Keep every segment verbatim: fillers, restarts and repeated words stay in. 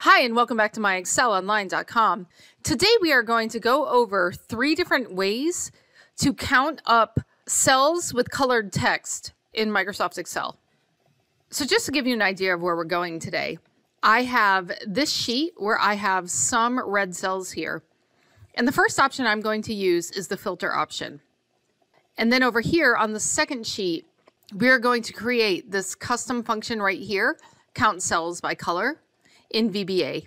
Hi, and welcome back to My Excel Online dot com. Today we are going to go over three different ways to count up cells with colored text in Microsoft Excel. So just to give you an idea of where we're going today, I have this sheet where I have some red cells here. And the first option I'm going to use is the filter option. And then over here on the second sheet, we're going to create this custom function right here, count cells by color, in V B A.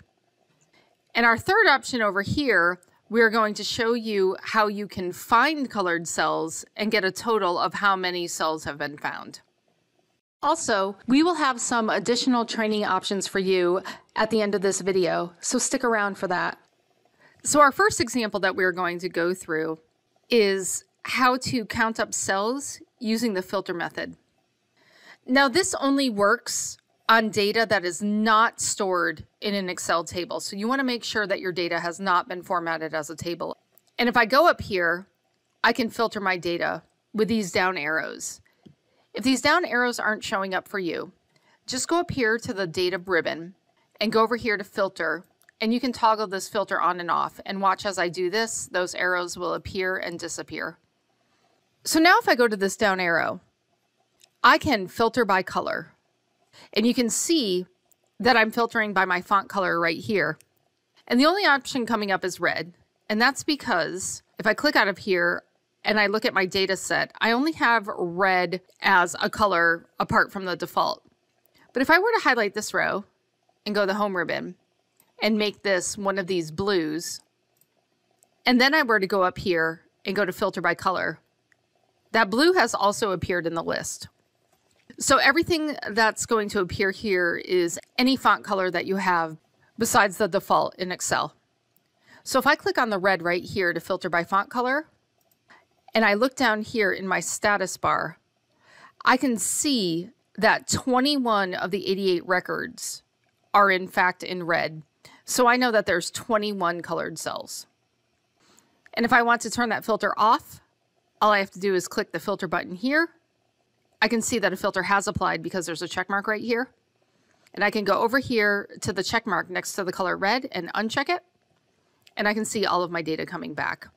And our third option over here, we're going to show you how you can find colored cells and get a total of how many cells have been found. Also, we will have some additional training options for you at the end of this video, so stick around for that. So our first example that we're going to go through is how to count up cells using the filter method. Now this only works on data that is not stored in an Excel table. So you want to make sure that your data has not been formatted as a table. And if I go up here, I can filter my data with these down arrows. If these down arrows aren't showing up for you, just go up here to the data ribbon and go over here to filter, and you can toggle this filter on and off. And watch as I do this, those arrows will appear and disappear. So now if I go to this down arrow, I can filter by color. And you can see that I'm filtering by my font color right here. And the only option coming up is red. And that's because if I click out of here and I look at my data set, I only have red as a color apart from the default. But if I were to highlight this row and go to the home ribbon and make this one of these blues, and then I were to go up here and go to filter by color, that blue has also appeared in the list. So everything that's going to appear here is any font color that you have besides the default in Excel. So if I click on the red right here to filter by font color, and I look down here in my status bar, I can see that twenty-one of the eighty-eight records are in fact in red. So I know that there's twenty-one colored cells. And if I want to turn that filter off, all I have to do is click the filter button here. I can see that a filter has applied because there's a check mark right here. And I can go over here to the check mark next to the color red and uncheck it. And I can see all of my data coming back.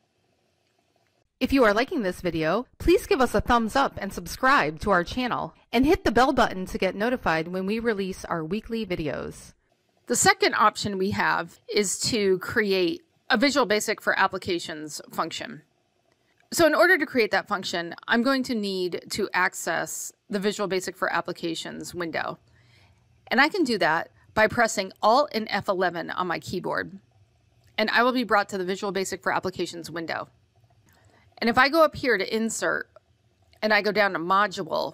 If you are liking this video, please give us a thumbs up and subscribe to our channel. And hit the bell button to get notified when we release our weekly videos. The second option we have is to create a Visual Basic for Applications function. So in order to create that function, I'm going to need to access the Visual Basic for Applications window. And I can do that by pressing Alt and F eleven on my keyboard. And I will be brought to the Visual Basic for Applications window. And if I go up here to Insert, and I go down to Module,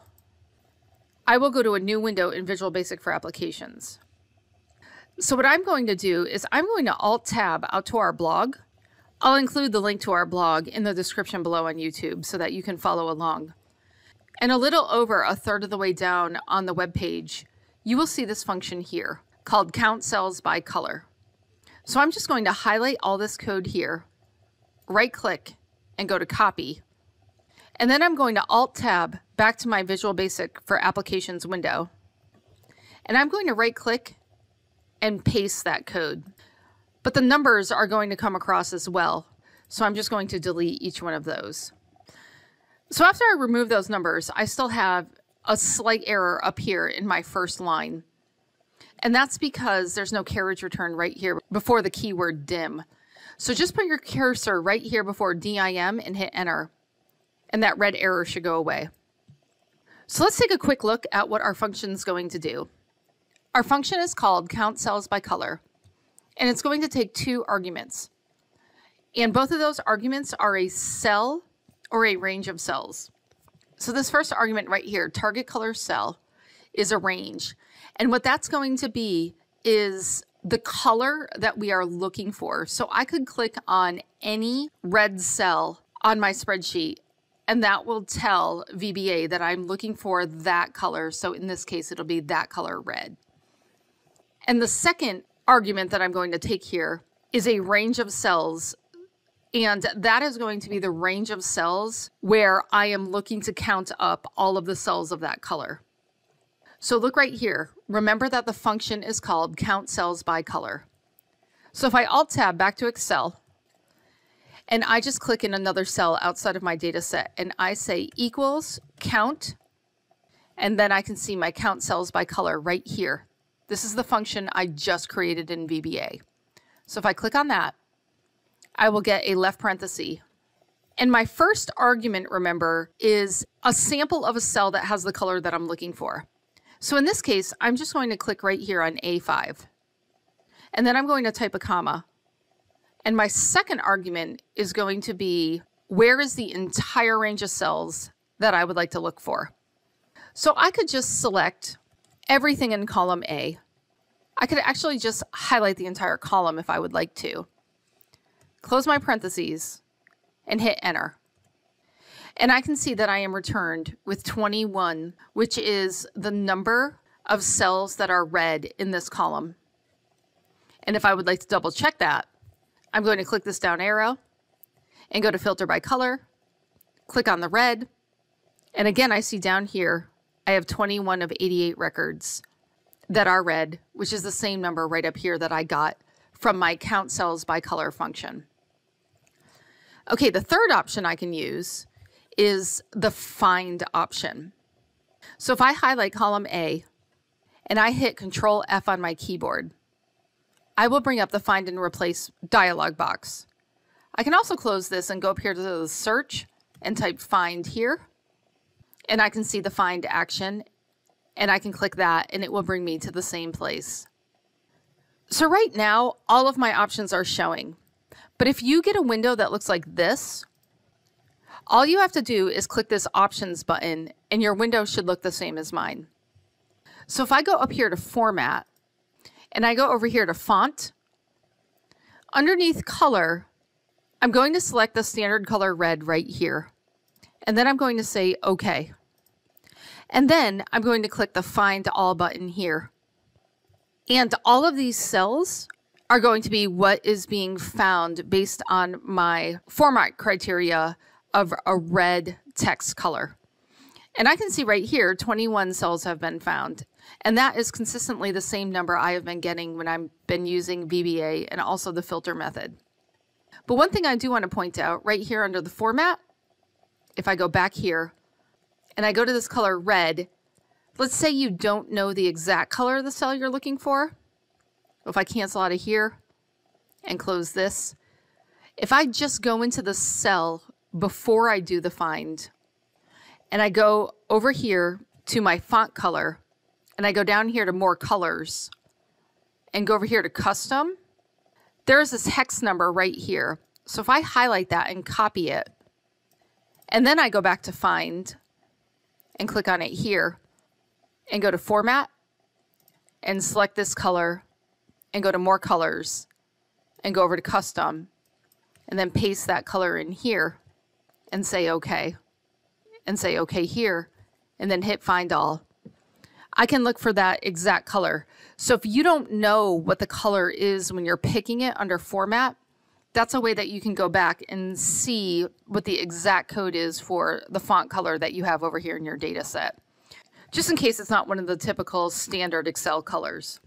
I will go to a new window in Visual Basic for Applications. So what I'm going to do is I'm going to Alt-Tab out to our blog. I'll include the link to our blog in the description below on YouTube so that you can follow along. And a little over a third of the way down on the web page, you will see this function here called Count Cells by Color. So I'm just going to highlight all this code here, right click, and go to Copy. And then I'm going to Alt-Tab back to my Visual Basic for Applications window. And I'm going to right click and paste that code. But the numbers are going to come across as well. So I'm just going to delete each one of those. So after I remove those numbers, I still have a slight error up here in my first line. And that's because there's no carriage return right here before the keyword dim. So just put your cursor right here before D I M and hit enter. And that red error should go away. So let's take a quick look at what our function is going to do. Our function is called Count Cells by Color. And it's going to take two arguments. And both of those arguments are a cell or a range of cells. So this first argument right here, target color cell, is a range. And what that's going to be is the color that we are looking for. So I could click on any red cell on my spreadsheet, and that will tell V B A that I'm looking for that color. So in this case, it'll be that color red. And the second argument that I'm going to take here is a range of cells, and that is going to be the range of cells where I am looking to count up all of the cells of that color. So look right here. Remember that the function is called count cells by color. So if I Alt Tab back to Excel, and I just click in another cell outside of my data set, and I say equals count, and then I can see my count cells by color right here. This is the function I just created in V B A. So if I click on that, I will get a left parenthesis. And my first argument, remember, is a sample of a cell that has the color that I'm looking for. So in this case, I'm just going to click right here on A five. And then I'm going to type a comma. And my second argument is going to be, where is the entire range of cells that I would like to look for? So I could just select everything in column A. I could actually just highlight the entire column if I would like to. Close my parentheses and hit enter. And I can see that I am returned with twenty-one, which is the number of cells that are red in this column. And if I would like to double check that, I'm going to click this down arrow and go to filter by color, click on the red. And again, I see down here, I have twenty-one of eighty-eight records that are red, which is the same number right up here that I got from my count cells by color function. Okay, the third option I can use is the find option. So if I highlight column A and I hit Control F on my keyboard, I will bring up the find and replace dialog box. I can also close this and go up here to the search and type find here. And I can see the find action, and I can click that and it will bring me to the same place. So right now, all of my options are showing. But if you get a window that looks like this, all you have to do is click this options button and your window should look the same as mine. So if I go up here to format and I go over here to font, underneath color, I'm going to select the standard color red right here. And then I'm going to say OK. And then I'm going to click the Find All button here. And all of these cells are going to be what is being found based on my format criteria of a red text color. And I can see right here, twenty-one cells have been found. And that is consistently the same number I have been getting when I've been using V B A and also the filter method. But one thing I do want to point out right here under the format, if I go back here and I go to this color red, let's say you don't know the exact color of the cell you're looking for. If I cancel out of here and close this, if I just go into the cell before I do the find and I go over here to my font color and I go down here to more colors and go over here to custom, there's this hex number right here. So if I highlight that and copy it, and then I go back to find and click on it here and go to format and select this color and go to more colors and go over to custom and then paste that color in here and say OK and say OK here and then hit find all. I can look for that exact color. So if you don't know what the color is when you're picking it under format, that's a way that you can go back and see what the exact code is for the font color that you have over here in your data set, just in case it's not one of the typical standard Excel colors.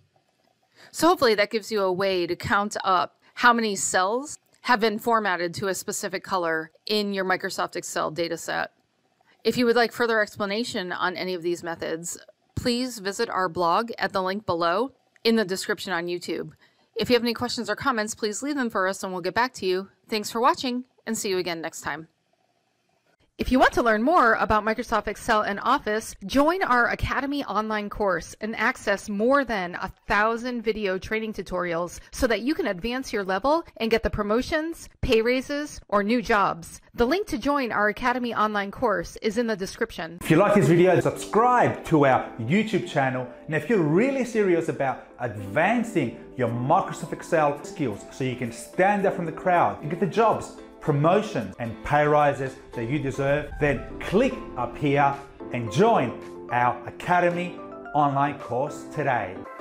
So hopefully that gives you a way to count up how many cells have been formatted to a specific color in your Microsoft Excel data set. If you would like further explanation on any of these methods, please visit our blog at the link below in the description on YouTube. If you have any questions or comments, please leave them for us and we'll get back to you. Thanks for watching and see you again next time. If you want to learn more about Microsoft Excel and Office, join our Academy online course and access more than a thousand video training tutorials so that you can advance your level and get the promotions, pay raises, or new jobs. The link to join our Academy online course is in the description. If you like this video, subscribe to our YouTube channel. And if you're really serious about advancing your Microsoft Excel skills so you can stand out from the crowd and get the jobs, promotions and pay rises that you deserve, then click up here and join our Academy online course today.